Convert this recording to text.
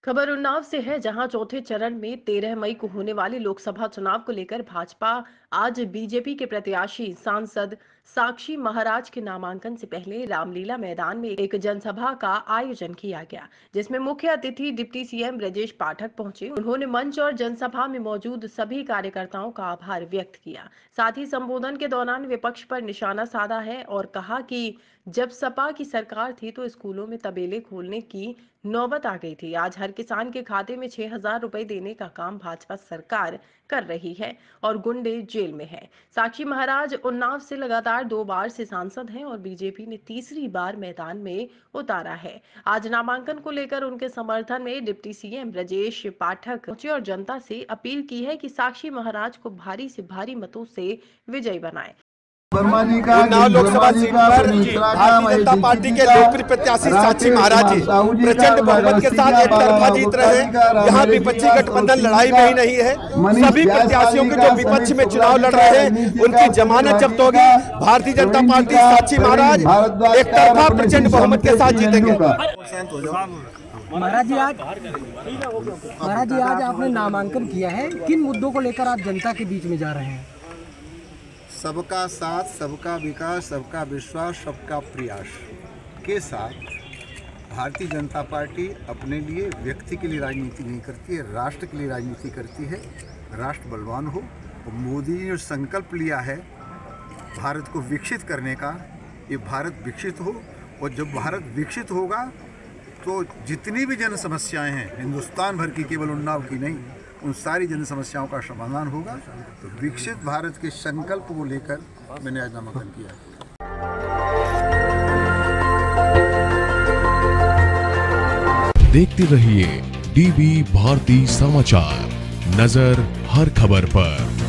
खबर उन्नाव से है, जहां चौथे चरण में 13 मई को होने वाले लोकसभा चुनाव को लेकर भाजपा आज बीजेपी के प्रत्याशी सांसद साक्षी महाराज के नामांकन से पहले रामलीला मैदान में एक जनसभा का आयोजन किया गया, जिसमें मुख्य अतिथि डिप्टी सीएम ब्रजेश पाठक पहुंचे। उन्होंने मंच और जनसभा में मौजूद सभी कार्यकर्ताओं का आभार व्यक्त किया। साथ ही संबोधन के दौरान विपक्ष पर निशाना साधा है और कहा कि जब सपा की सरकार थी तो स्कूलों में तबेले खोलने की नौबत आ गई थी। आज हर किसान के खाते में 6,000 रुपए देने का काम भाजपा सरकार कर रही है और गुंडे जेल में है। साक्षी महाराज उन्नाव से लगातार 2 बार से सांसद हैं और बीजेपी ने तीसरी बार मैदान में उतारा है। आज नामांकन को लेकर उनके समर्थन में डिप्टी सीएम ब्रजेश पाठक पहुंचे और जनता से अपील की है कि साक्षी महाराज को भारी से भारी मतों से विजयी बनाए। उन्नाव लोकसभा सीट पर भारतीय जनता पार्टी के लोकप्रिय प्रत्याशी साक्षी महाराज जी प्रचंड बहुमत के साथ एक तरफा जीत रहे हैं। यहाँ विपक्षी गठबंधन लड़ाई में ही नहीं है। सभी प्रत्याशियों के जो विपक्ष में चुनाव लड़ रहे हैं उनकी जमानत जब्त होगी। भारतीय जनता पार्टी साक्षी महाराज एक तरफा प्रचंड बहुमत के साथ जीतेंगे। महाराज जी आज आपने नामांकन किया है, किन मुद्दों को लेकर आप जनता के बीच में जा रहे हैं? सबका साथ, सबका विकास, सबका विश्वास, सबका प्रयास के साथ भारतीय जनता पार्टी अपने लिए, व्यक्ति के लिए राजनीति नहीं करती है, राष्ट्र के लिए राजनीति करती है। राष्ट्र बलवान हो। मोदी ने जो संकल्प लिया है भारत को विकसित करने का, ये भारत विकसित हो, और जब भारत विकसित होगा तो जितनी भी जन समस्याएँ हैं हिंदुस्तान भर की, केवल उन्नाव की नहीं, उन सारी जन समस्याओं का समाधान होगा। तो विकसित भारत के संकल्प को लेकर मैंने आज नामांकन किया। देखते रहिए डीबी भारती समाचार, नजर हर खबर पर।